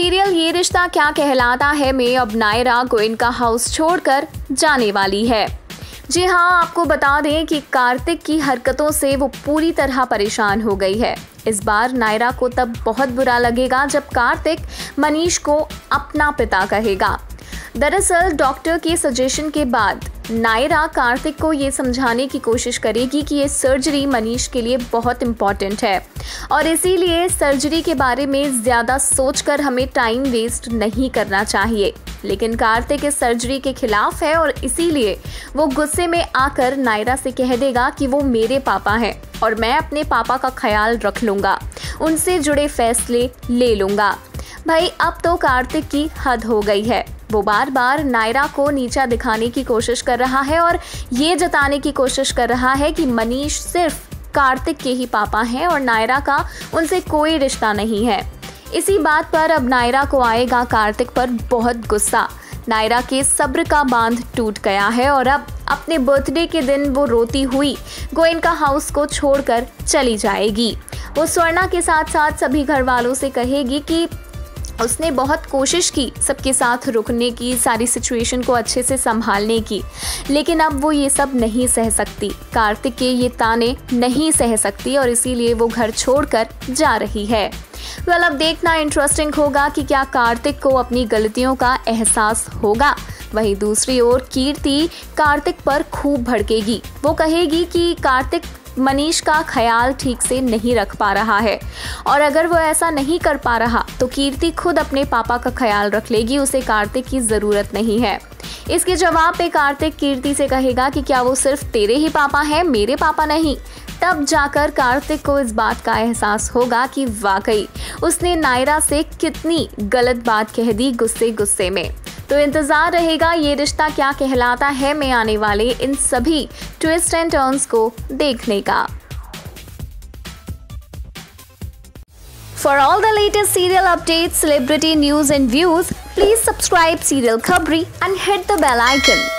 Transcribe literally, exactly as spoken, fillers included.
Serial ये रिश्ता क्या कहलाता है में अब नायरा गोयनका हाउस छोड़कर जाने वाली है। जी हाँ, आपको बता दें कि कार्तिक की हरकतों से वो पूरी तरह परेशान हो गई है। इस बार नायरा को तब बहुत बुरा लगेगा जब कार्तिक मनीष को अपना पिता कहेगा। दरअसल डॉक्टर के सजेशन के बाद नायरा कार्तिक को ये समझाने की कोशिश करेगी कि ये सर्जरी मनीष के लिए बहुत इम्पॉर्टेंट है और इसीलिए सर्जरी के बारे में ज़्यादा सोचकर हमें टाइम वेस्ट नहीं करना चाहिए। लेकिन कार्तिक इस सर्जरी के खिलाफ है और इसीलिए वो गुस्से में आकर नायरा से कह देगा कि वो मेरे पापा हैं और मैं अपने पापा का ख्याल रख लूँगा, उनसे जुड़े फैसले ले लूँगा। भाई अब तो कार्तिक की हद हो गई है। वो बार बार नायरा को नीचा दिखाने की कोशिश कर रहा है और ये जताने की कोशिश कर रहा है कि मनीष सिर्फ कार्तिक के ही पापा हैं और नायरा का उनसे कोई रिश्ता नहीं है। इसी बात पर अब नायरा को आएगा कार्तिक पर बहुत गुस्सा। नायरा के सब्र का बांध टूट गया है और अब अपने बर्थडे के दिन वो रोती हुई गोयनका हाउस को छोड़कर चली जाएगी। वो स्वर्णा के साथ साथ सभी घर वालों से कहेगी कि उसने बहुत कोशिश की सबके साथ रुकने की, सारी सिचुएशन को अच्छे से संभालने की, लेकिन अब वो ये सब नहीं सह सकती, कार्तिक के ये ताने नहीं सह सकती और इसीलिए वो घर छोड़कर जा रही है। वेल अब देखना इंटरेस्टिंग होगा कि क्या कार्तिक को अपनी गलतियों का एहसास होगा। वहीं दूसरी ओर कीर्ति कार्तिक पर खूब भड़केगी। वो कहेगी कि कार्तिक मनीष का ख्याल ठीक से नहीं रख पा रहा है और अगर वो ऐसा नहीं कर पा रहा तो कीर्ति खुद अपने पापा का ख्याल रख लेगी, उसे कार्तिक की ज़रूरत नहीं है। इसके जवाब पे कार्तिक कीर्ति से कहेगा कि क्या वो सिर्फ तेरे ही पापा हैं, मेरे पापा नहीं। तब जाकर कार्तिक को इस बात का एहसास होगा कि वाकई उसने नायरा से कितनी गलत बात कह दी गुस्से गुस्से में। तो इंतजार रहेगा ये रिश्ता क्या कहलाता है में आने वाले इन सभी ट्विस्ट एंड टर्न्स को देखने का। For all the latest serial updates, celebrity news and views, please subscribe Serial Khabri and hit the bell icon.